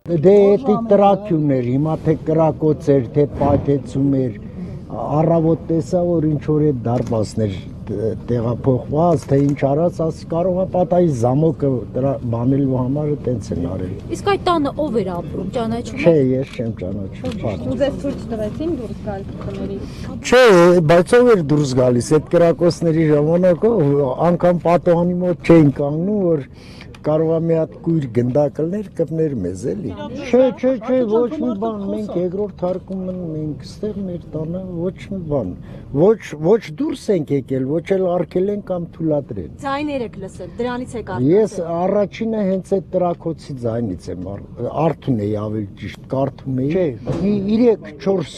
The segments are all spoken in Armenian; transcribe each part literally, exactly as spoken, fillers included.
Դե էդի տրակյուն էր, հիմա թե կրակոց էր, թե պայթեցում էր, առավոտ տեսա, որ ինչ-որ է դարպասներ տեղափոխված, թե ինչ արած, ասի կարող է պատահի զամոկը բանելու համար տենց են արել։ Իսկ այդ տանը ով էր ապրում, ճանաչում Չէ, ես չեմ ճանաչում։ Ու ձեզ ցույց տվեցին դուրս գալ տներից։ Չէ, բայց ով էր դուրս գալիս, այդ կրակոցների ժամանակով անգամ պատոհանի մոտ չէին կանգնում, որ կարող է մի հատ կույր գնդակլներ կպներ մեզ էլի։ Չէ, չէ, չէ, ոչ մի բան, մենք երկրորդ հարկումն մենք ստեղ մեր տանը ոչ մի բան։ Ոչ ոչ դուրս ենք եկել, ոչ էլ արկել են կամ թույլատրել։ Ձայներ եք լսել, դրանից եք արտասել։ Ես առաջինը հենց այդ տրակոցի ձայնից եմ արթուն էի ավելի ճիշտ, կարդում էի։ Չէ, երեք չորս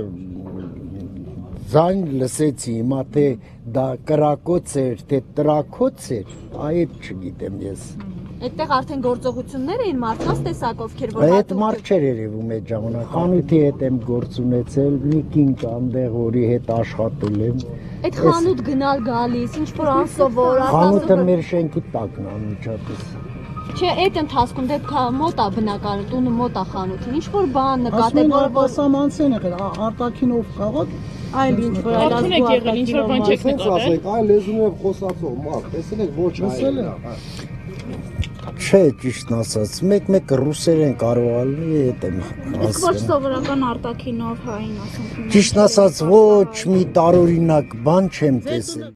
ձայն լսեցի, հիմա թե դա կրակոց էր, թե տրակոց էր, այդ չգիտեմ ես։ Այդտեղ արդեն գործողություններ էին մարդկանց տեսակ, ովքեր որ Այդ մարդ չէր երևում այդ ժամանակ, խանութի հետ եմ գործ ունեցել, մի կին կա այնտեղ, որի հետ աշխատել եմ։ Այդ խանութ գնալ գալիս, ինչ որ անսովոր, Խանութը մեր շենքի տակն է անմիջապես։ Չէ, այդ ընթացքում դեպքա մոտ է բնակարանը, տունը մոտ է խանութին, ինչ որ բան նկատել, Ասում որ են արտասամանցեն եղել, արտաքինով քաղաք, Այլ ինչ որ Արդյոք եք եղել, ինչ որ բան չեք նկատել։ Այլ լեզուներով խոսացող մարդ, տեսել եք ոչ հայերեն։ Չէ, ճիշտն ասած, մեկ-մեկ ռուսերեն կարող ալնի, այդ եմ Իսկ ոչ սովորական արտաքինով հային ասում։ Ճիշտն ասած, ոչ մի տարօրինակ բան չեմ տեսել։